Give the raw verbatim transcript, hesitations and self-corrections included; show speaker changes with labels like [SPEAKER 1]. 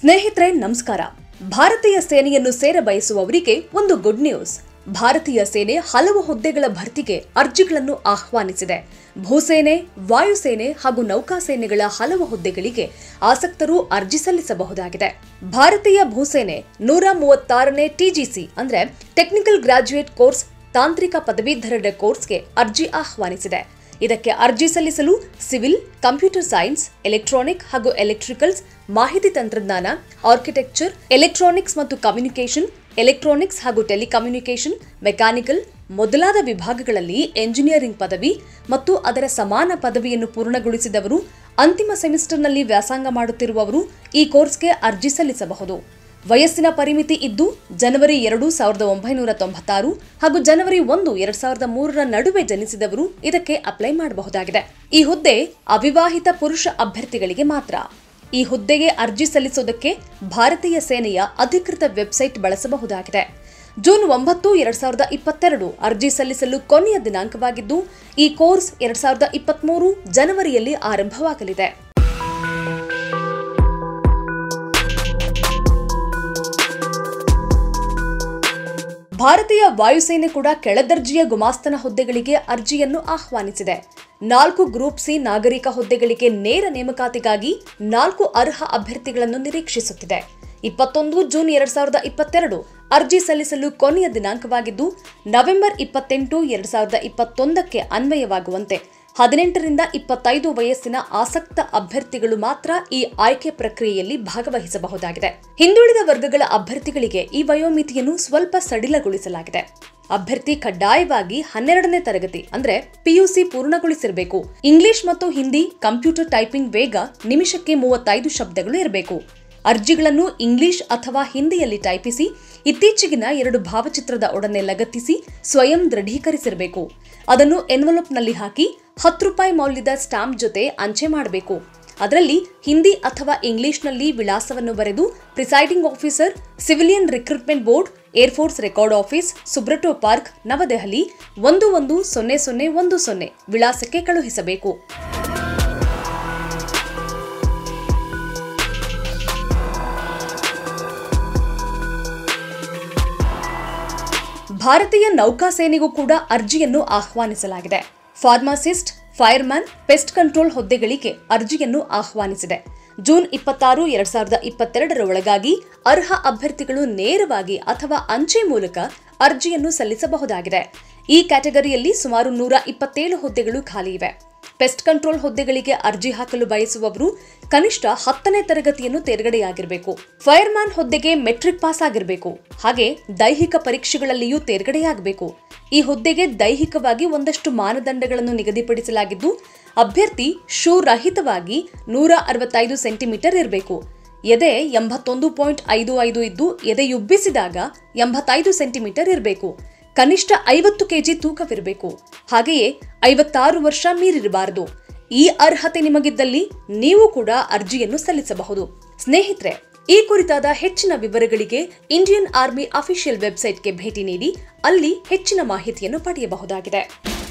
[SPEAKER 1] ಸ್ನೇಹಿತರೆ ನಮಸ್ಕಾರ. ಭಾರತೀಯ ಸೇನೆಯನ್ನು ಸೇರಬಯಸುವವರಿಗೆ ಒಂದು ಗುಡ್ ನ್ಯೂಸ್. ಭಾರತೀಯ ಸೇನೆ ಹಲವು ಹುದ್ದೆಗಳ ಭರ್ತಿಗೆ ಅರ್ಜಿಗಳನ್ನು ಆಹ್ವಾನಿಸಿದೆ. ಭೂಸೇನೆ, ವಾಯುಸೇನೆ ಹಾಗೂ ನೌಕಾಸೇನೆಗಳ ಹಲವು ಹುದ್ದೆಗಳಿಗೆ ಆಸಕ್ತರು ಅರ್ಜಿ ಸಲ್ಲಿಸಬಹುದಾಗಿದೆ. ಭಾರತೀಯ ಭೂಸೇನೆ ನೂರ ಮೂವತ್ತಾರನೇ ಟಿಜಿಸಿ ಅಂದ್ರೆ ಟೆಕ್ನಿಕಲ್ ಗ್ರಾಜ್ಯುಯೇಟ್ ಕೋರ್ಸ್ ತಾಂತ್ರಿಕ ಪದವೀಧರರ ಕೋರ್ಸ್ಗೆ ಅರ್ಜಿ ಆಹ್ವಾನಿಸಿದೆ. ಇದಕ್ಕೆ ಅರ್ಜಿ ಸಲ್ಲಿಸಲು ಸಿವಿಲ್, ಕಂಪ್ಯೂಟರ್ ಸೈನ್ಸ್, ಎಲೆಕ್ಟ್ರಾನಿಕ್ ಹಾಗೂ ಎಲೆಕ್ಟ್ರಿಕಲ್ಸ್, ಮಾಹಿತಿ ತಂತ್ರಜ್ಞಾನ, ಆರ್ಕಿಟೆಕ್ಚರ್, ಎಲೆಕ್ಟ್ರಾನಿಕ್ಸ್ ಮತ್ತು ಕಮ್ಯುನಿಕೇಷನ್, ಎಲೆಕ್ಟ್ರಾನಿಕ್ಸ್ ಹಾಗೂ ಟೆಲಿಕಮ್ಯುನಿಕೇಷನ್, ಮೆಕ್ಯಾನಿಕಲ್ ಮೊದಲಾದ ವಿಭಾಗಗಳಲ್ಲಿ ಎಂಜಿನಿಯರಿಂಗ್ ಪದವಿ ಮತ್ತು ಅದರ ಸಮಾನ ಪದವಿಯನ್ನು ಪೂರ್ಣಗೊಳಿಸಿದವರು, ಅಂತಿಮ ಸೆಮಿಸ್ಟರ್ನಲ್ಲಿ ವ್ಯಾಸಂಗ ಮಾಡುತ್ತಿರುವವರು ಈ ಕೋರ್ಸ್ಗೆ ಅರ್ಜಿ ಸಲ್ಲಿಸಬಹುದು. ವಯಸ್ಸಿನ ಪರಿಮಿತಿ ಇದ್ದು ಜನವರಿ ಎರಡು ಸಾವಿರದ ಒಂಬೈನೂರ ತೊಂಬತ್ತಾರು ಹಾಗೂ ಜನವರಿ ಒಂದು ಎರಡ್ ಸಾವಿರದ ಮೂರರ ನಡುವೆ ಜನಿಸಿದವರು ಇದಕ್ಕೆ ಅಪ್ಲೈ ಮಾಡಬಹುದಾಗಿದೆ. ಈ ಹುದ್ದೆ ಅವಿವಾಹಿತ ಪುರುಷ ಅಭ್ಯರ್ಥಿಗಳಿಗೆ ಮಾತ್ರ. ಈ ಹುದ್ದೆಗೆ ಅರ್ಜಿ ಸಲ್ಲಿಸುವುದಕ್ಕೆ ಭಾರತೀಯ ಸೇನೆಯ ಅಧಿಕೃತ ವೆಬ್ಸೈಟ್ ಬಳಸಬಹುದಾಗಿದೆ. ಜೂನ್ ಒಂಬತ್ತು ಎರಡ್ ಸಾವಿರದ ಇಪ್ಪತ್ತೆರಡು ಅರ್ಜಿ ಸಲ್ಲಿಸಲು ಕೊನೆಯ ದಿನಾಂಕವಾಗಿದ್ದು, ಈ ಕೋರ್ಸ್ ಎರಡ್ ಸಾವಿರದ ಇಪ್ಪತ್ಮೂರು ಜನವರಿಯಲ್ಲಿ ಆರಂಭವಾಗಲಿದೆ. ಭಾರತೀಯ ವಾಯುಸೇನೆ ಕೂಡ ಕೆಳದರ್ಜೆಯ ಗುಮಾಸ್ತನ ಹುದ್ದೆಗಳಿಗೆ ಅರ್ಜಿಯನ್ನು ಆಹ್ವಾನಿಸಿದೆ. ನಾಲ್ಕು ಗ್ರೂಪ್ ಸಿ ನಾಗರಿಕ ಹುದ್ದೆಗಳಿಗೆ ನೇರ ನೇಮಕಾತಿಗಾಗಿ ನಾಲ್ಕು ಅರ್ಹ ಅಭ್ಯರ್ಥಿಗಳನ್ನು ನಿರೀಕ್ಷಿಸುತ್ತಿದೆ. ಇಪ್ಪತ್ತೊಂದು ಜೂನ್ ಎರಡ್ ಸಾವಿರದ ಇಪ್ಪತ್ತೆರಡು ಅರ್ಜಿ ಸಲ್ಲಿಸಲು ಕೊನೆಯ ದಿನಾಂಕವಾಗಿದ್ದು, ನವೆಂಬರ್ ಇಪ್ಪತ್ತೆಂಟು ಎರಡ್ ಸಾವಿರದ ಇಪ್ಪತ್ತೊಂದಕ್ಕೆ ಅನ್ವಯವಾಗುವಂತೆ ಹದಿನೆಂಟರಿಂದ ಇಪ್ಪತ್ತೈದು ವಯಸ್ಸಿನ ಆಸಕ್ತ ಅಭ್ಯರ್ಥಿಗಳು ಮಾತ್ರ ಈ ಆಯ್ಕೆ ಪ್ರಕ್ರಿಯೆಯಲ್ಲಿ ಭಾಗವಹಿಸಬಹುದಾಗಿದೆ. ಹಿಂದುಳಿದ ವರ್ಗಗಳ ಅಭ್ಯರ್ಥಿಗಳಿಗೆ ಈ ವಯೋಮಿತಿಯನ್ನು ಸ್ವಲ್ಪ ಸಡಿಲಗೊಳಿಸಲಾಗಿದೆ. ಅಭ್ಯರ್ಥಿ ಕಡ್ಡಾಯವಾಗಿ ಹನ್ನೆರಡನೇ ತರಗತಿ ಅಂದ್ರೆ ಪಿಯುಸಿ ಪೂರ್ಣಗೊಳಿಸಿರಬೇಕು. ಇಂಗ್ಲಿಷ್ ಮತ್ತು ಹಿಂದಿ ಕಂಪ್ಯೂಟರ್ ಟೈಪಿಂಗ್ ವೇಗ ನಿಮಿಷಕ್ಕೆ ಮೂವತ್ತೈದು ಶಬ್ದಗಳು ಇರಬೇಕು. ಅರ್ಜಿಗಳನ್ನು ಇಂಗ್ಲಿಷ್ ಅಥವಾ ಹಿಂದಿಯಲ್ಲಿ ಟೈಪಿಸಿ ಇತ್ತೀಚೆಗಿನ ಎರಡು ಭಾವಚಿತ್ರದ ಒಡನೆ ಲಗತ್ತಿಸಿ ಸ್ವಯಂ ದೃಢೀಕರಿಸಿರಬೇಕು. ಅದನ್ನು ಎನ್ವಲಪ್ನಲ್ಲಿ ಹಾಕಿ ಹತ್ತು ರೂಪಾಯಿ ಮೌಲ್ಯದ ಸ್ಟಾಂಪ್ ಜೊತೆ ಅಂಚೆ ಮಾಡಬೇಕು. ಅದರಲ್ಲಿ ಹಿಂದಿ ಅಥವಾ ಇಂಗ್ಲಿಷ್ನಲ್ಲಿ ವಿಳಾಸವನ್ನು ಬರೆದು presiding officer, civilian recruitment board, air force record office, Subroto park, New Delhi ಒಂದು ಒಂದು ಸೊನ್ನೆ ಸೊನ್ನೆ ಒಂದು ಸೊನ್ನೆ ವಿಳಾಸಕ್ಕೆ ಕಳುಹಿಸಬೇಕು. ಭಾರತೀಯ ನೌಕಾಸೇನೆಗೂ ಕೂಡ ಅರ್ಜಿಯನ್ನು ಆಹ್ವಾನಿಸಲಾಗಿದೆ. ಫಾರ್ಮಾಸಿಸ್ಟ್, ಫೈರ್ಮ್ಯಾನ್, ಪೆಸ್ಟ್ ಕಂಟ್ರೋಲ್ ಹುದ್ದೆಗಳಿಗೆ ಅರ್ಜಿಯನ್ನು ಆಹ್ವಾನಿಸಿದೆ. ಜೂನ್ ಇಪ್ಪತ್ತಾರು ಎರಡ್ ಸಾವಿರದ ಇಪ್ಪತ್ತೆರಡರ ಒಳಗಾಗಿ ಅರ್ಹ ಅಭ್ಯರ್ಥಿಗಳು ನೇರವಾಗಿ ಅಥವಾ ಅಂಚೆ ಮೂಲಕ ಅರ್ಜಿಯನ್ನು ಸಲ್ಲಿಸಬಹುದಾಗಿದೆ. ಈ ಕ್ಯಾಟಗರಿಯಲ್ಲಿ ಸುಮಾರು ನೂರ ಇಪ್ಪತ್ತೇಳು ಹುದ್ದೆಗಳು ಖಾಲಿ ಇವೆ. ಪೆಸ್ಟ್ ಕಂಟ್ರೋಲ್ ಹುದ್ದೆಗಳಿಗೆ ಅರ್ಜಿ ಹಾಕಲು ಬಯಸುವವರು ಕನಿಷ್ಠ ಹತ್ತನೇ ತರಗತಿಯನ್ನು ತೇರ್ಗಡೆಯಾಗಿರಬೇಕು. ಫೈರ್ಮ್ಯಾನ್ ಹುದ್ದೆಗೆ ಮೆಟ್ರಿಕ್ ಪಾಸ್ ಆಗಿರಬೇಕು. ಹಾಗೆ ದೈಹಿಕ ಪರೀಕ್ಷೆಗಳಲ್ಲಿಯೂ ತೇರ್ಗಡೆಯಾಗಬೇಕು. ಈ ಹುದ್ದೆಗೆ ದೈಹಿಕವಾಗಿ ಒಂದಷ್ಟು ಮಾನದಂಡಗಳನ್ನು ನಿಗದಿಪಡಿಸಲಾಗಿದ್ದು, ಅಭ್ಯರ್ಥಿ ಶೂ ರಹಿತವಾಗಿ ನೂರ ಅರವತ್ತೈದು ಸೆಂಟಿಮೀಟರ್ ಇರಬೇಕು. ಎದೆ ಎಂಬತ್ತೊಂದು ಪಾಯಿಂಟ್ ಐದು ಐದು ಇದ್ದು ಎದೆಯುಬ್ಬಿಸಿದಾಗ ಎಂಬತ್ತೈದು ಸೆಂಟಿಮೀಟರ್ ಇರಬೇಕು. ಕನಿಷ್ಠ ಐವತ್ತು ಕೆಜಿ ತೂಕವಿರಬೇಕು. ಹಾಗೆಯೇ ಐವತ್ತಾರು ವರ್ಷ ಮೀರಿರಬಾರದು. ಈ ಅರ್ಹತೆ ನಿಮಗಿದ್ದಲ್ಲಿ ನೀವು ಕೂಡ ಅರ್ಜಿಯನ್ನು ಸಲ್ಲಿಸಬಹುದು. ಸ್ನೇಹಿತರೆ, ಈ ಕುರಿತಾದ ಹೆಚ್ಚಿನ ವಿವರಗಳಿಗೆ ಇಂಡಿಯನ್ ಆರ್ಮಿ ಅಫಿಷಿಯಲ್ ವೆಬ್ಸೈಟ್ಗೆ ಭೇಟಿ ನೀಡಿ ಅಲ್ಲಿ ಹೆಚ್ಚಿನ ಮಾಹಿತಿಯನ್ನು ಪಡೆಯಬಹುದಾಗಿದೆ.